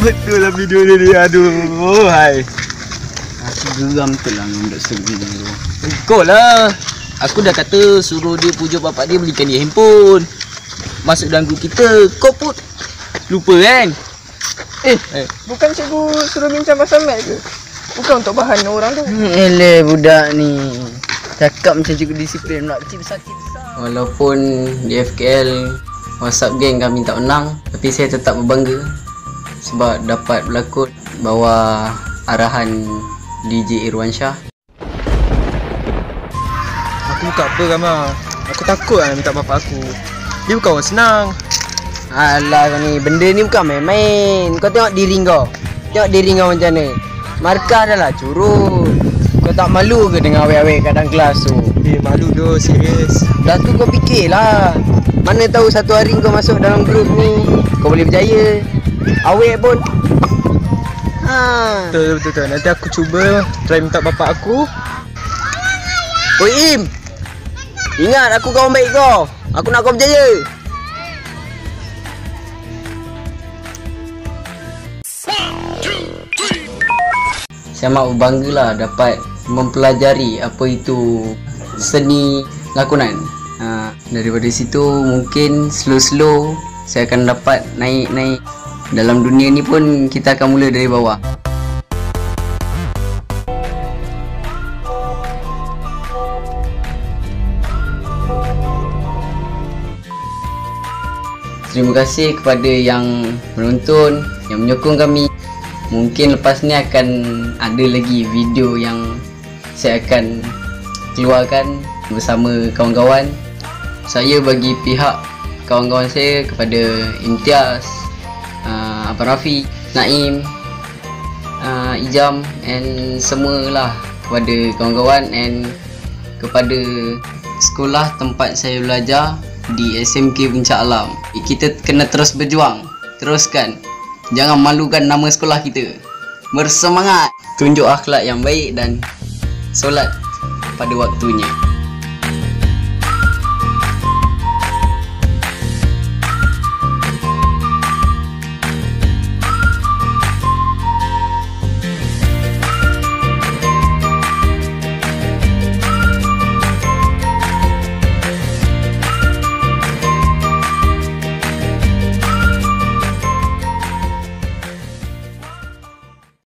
betul lah video ni. Aduh, hai. Aku geram tu lah untuk video. Kau lah. Aku dah kata suruh dia pujuk bapak dia belikan dia handphone. Masuk dalam grup kita. Kau pun lupa kan? Bukan cikgu suruh bincang pasal mat ke? Bukan untuk bahan orang tu. Eleh budak ni. Cakap macam cikgu disiplin pula. Kecil besar. Walaupun di FKL WhatsApp geng kami tak menang, tapi saya tetap berbangga sebab dapat berlakon bawah arahan DJ Irwansyah. Aku buka apa Rama? Aku takut lah minta bapak aku. Dia bukan orang senang. Alah kau ni, benda ni bukan main-main. Kau tengok diri kau. Tengok diri kau macam ni. Markah dah lah curut. Kau tak malu ke dengan awek-awek kadang kelas tu? Malu tu, serius. Dah tu kau fikirlah. Mana tahu satu hari kau masuk dalam grup ni, kau boleh berjaya. Awek pun. Betul. Nanti aku cuba try minta bapak aku. Oi Im, ingat aku kawan baik kau. Aku nak kau berjaya. Saya amat berbangga lah dapat mempelajari apa itu seni lakonan. Daripada situ mungkin slow-slow saya akan dapat naik-naik. Dalam dunia ni pun kita akan mula dari bawah. Terima kasih kepada yang menonton, yang menyokong kami. Mungkin lepas ni akan ada lagi video yang saya akan keluarkan bersama kawan-kawan. Saya bagi pihak kawan-kawan saya kepada Imtiaz, Abang Rafi, Naim, Ijam and semualah, kepada kawan-kawan and kepada sekolah tempat saya belajar di SMK Puncak Alam. Kita kena terus berjuang, teruskan. Jangan malukan nama sekolah kita. Bersemangat, tunjuk akhlak yang baik dan solat pada waktunya.